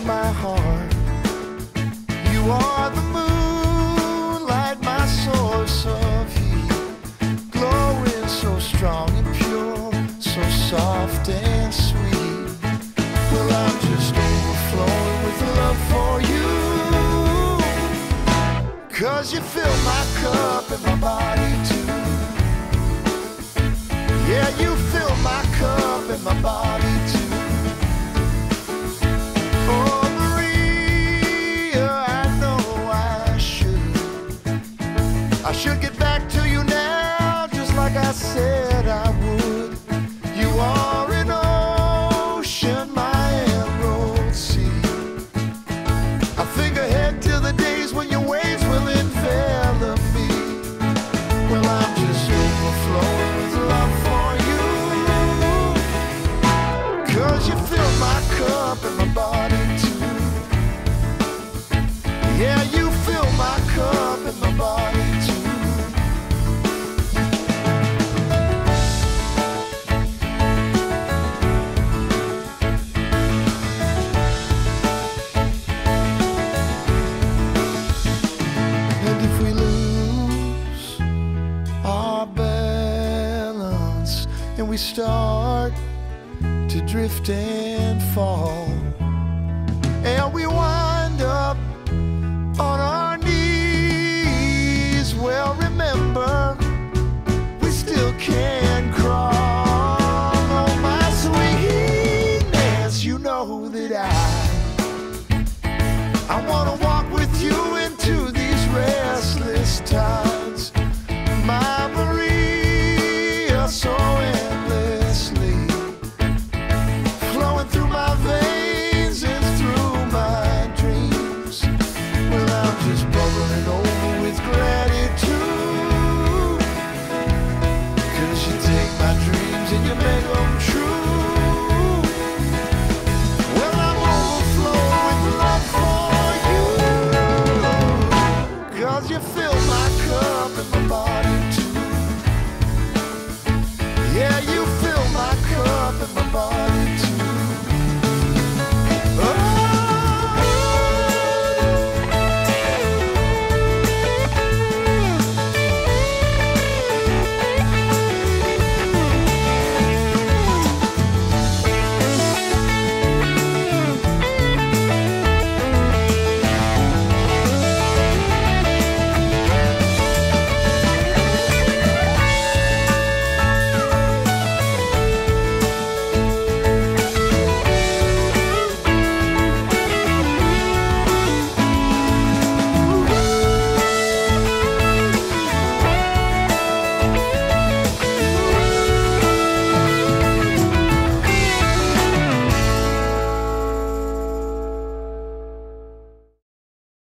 my heart. You are the moonlight, my source of heat, glowing so strong and pure, so soft and sweet. Well, I'm just overflowing with love for you, 'cause you fill my cup and my body too. Yeah, you fill my cup and my body too. Oh, Maria, I know I should get back to you now, just like I said I would. You are an ocean, my emerald sea. I think ahead to the days when your waves will envelop me. Well, I'm just overflowing with love for you, 'cause you fill my cup and my body too. Yeah, you fill my cup and my body too. And if we lose our balance and we start to drift and fall, and we wind up on our knees, well, remember, we still can crawl. Oh, my sweetness, you know that I wanna walk with you into these restless times, my Maria, so